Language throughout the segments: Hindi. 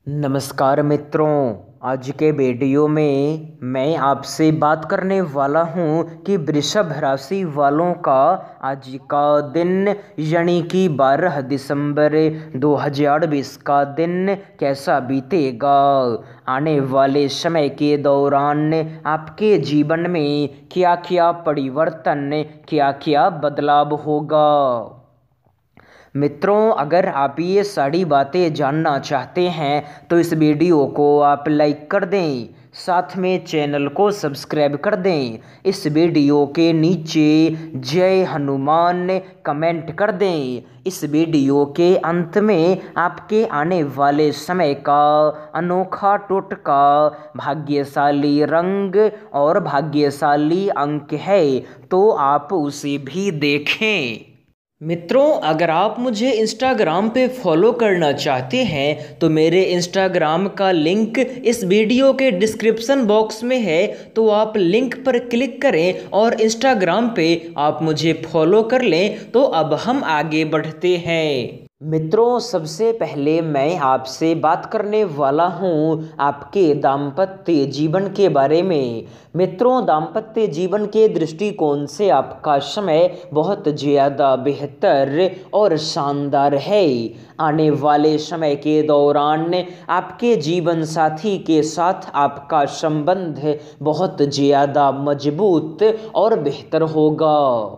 नमस्कार मित्रों, आज के वीडियो में मैं आपसे बात करने वाला हूं कि वृषभ राशि वालों का आज का दिन यानी कि 12 दिसंबर 2020 का दिन कैसा बीतेगा। आने वाले समय के दौरान आपके जीवन में क्या क्या परिवर्तन, क्या क्या बदलाव होगा। मित्रों, अगर आप ये सारी बातें जानना चाहते हैं तो इस वीडियो को आप लाइक कर दें, साथ में चैनल को सब्सक्राइब कर दें। इस वीडियो के नीचे जय हनुमान कमेंट कर दें। इस वीडियो के अंत में आपके आने वाले समय का अनोखा टोटका, भाग्यशाली रंग और भाग्यशाली अंक है, तो आप उसे भी देखें। मित्रों, अगर आप मुझे इंस्टाग्राम पे फॉलो करना चाहते हैं तो मेरे इंस्टाग्राम का लिंक इस वीडियो के डिस्क्रिप्शन बॉक्स में है, तो आप लिंक पर क्लिक करें और इंस्टाग्राम पे आप मुझे फॉलो कर लें। तो अब हम आगे बढ़ते हैं। मित्रों, सबसे पहले मैं आपसे बात करने वाला हूं आपके दाम्पत्य जीवन के बारे में। मित्रों, दाम्पत्य जीवन के दृष्टिकोण से आपका समय बहुत ज़्यादा बेहतर और शानदार है। आने वाले समय के दौरान आपके जीवन साथी के साथ आपका संबंध बहुत ज़्यादा मजबूत और बेहतर होगा।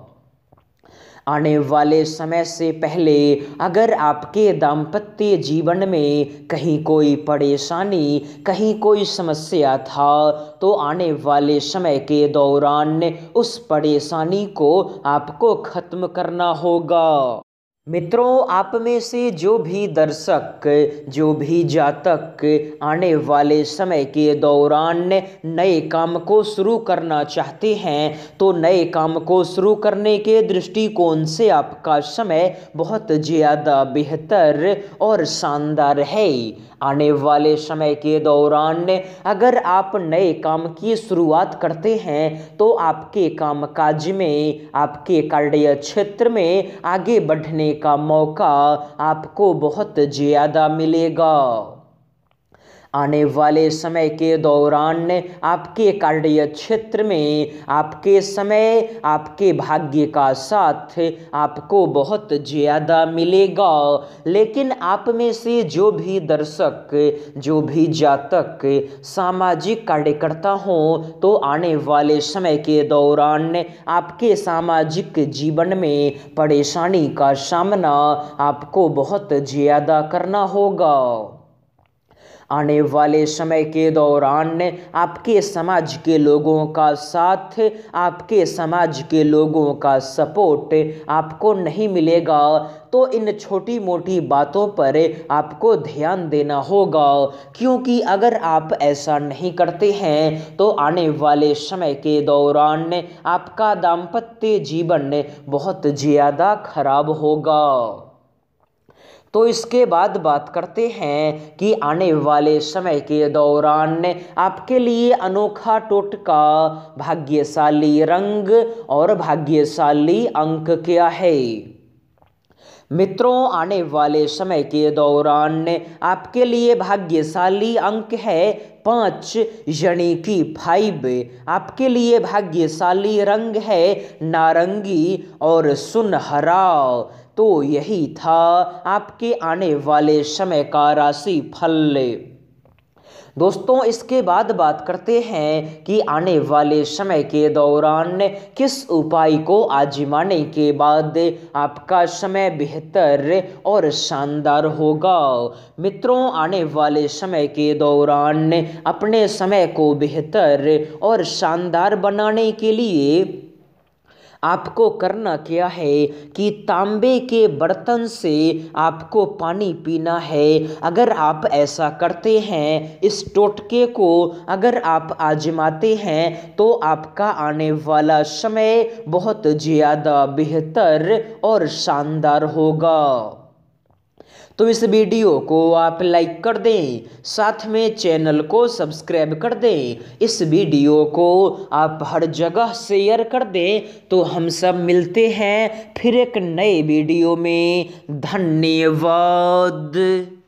आने वाले समय से पहले अगर आपके दाम्पत्य जीवन में कहीं कोई परेशानी, कहीं कोई समस्या था, तो आने वाले समय के दौरान उस परेशानी को आपको खत्म करना होगा। मित्रों, आप में से जो भी दर्शक, जो भी जातक आने वाले समय के दौरान नए काम को शुरू करना चाहते हैं, तो नए काम को शुरू करने के दृष्टिकोण से आपका समय बहुत ज़्यादा बेहतर और शानदार है। आने वाले समय के दौरान अगर आप नए काम की शुरुआत करते हैं तो आपके कामकाज में, आपके कार्य क्षेत्र में आगे बढ़ने का मौका आपको बहुत ज़्यादा मिलेगा। आने वाले समय के दौरान आपके कार्य क्षेत्र में आपके समय, आपके भाग्य का साथ आपको बहुत ज़्यादा मिलेगा। लेकिन आप में से जो भी दर्शक, जो भी जातक सामाजिक कार्यकर्ता हों, तो आने वाले समय के दौरान आपके सामाजिक जीवन में परेशानी का सामना आपको बहुत ज़्यादा करना होगा। आने वाले समय के दौरान आपके समाज के लोगों का साथ, आपके समाज के लोगों का सपोर्ट आपको नहीं मिलेगा, तो इन छोटी मोटी बातों पर आपको ध्यान देना होगा, क्योंकि अगर आप ऐसा नहीं करते हैं तो आने वाले समय के दौरान आपका दाम्पत्य जीवन बहुत ज़्यादा खराब होगा। तो इसके बाद बात करते हैं कि आने वाले समय के दौरान आपके लिए अनोखा टोटका, भाग्यशाली रंग और भाग्यशाली अंक क्या है। मित्रों, आने वाले समय के दौरान आपके लिए भाग्यशाली अंक है 5 यानी कि 5। आपके लिए भाग्यशाली रंग है नारंगी और सुनहरा। तो यही था आपके आने वाले समय का राशि फल। दोस्तों, इसके बाद बात करते हैं कि आने वाले समय के दौरान किस उपाय को आजमाने के बाद आपका समय बेहतर और शानदार होगा। मित्रों, आने वाले समय के दौरान अपने समय को बेहतर और शानदार बनाने के लिए आपको करना क्या है कि तांबे के बर्तन से आपको पानी पीना है। अगर आप ऐसा करते हैं, इस टोटके को अगर आप आजमाते हैं, तो आपका आने वाला समय बहुत ज़्यादा बेहतर और शानदार होगा। तो इस वीडियो को आप लाइक कर दें, साथ में चैनल को सब्सक्राइब कर दें। इस वीडियो को आप हर जगह शेयर कर दें। तो हम सब मिलते हैं फिर एक नए वीडियो में। धन्यवाद।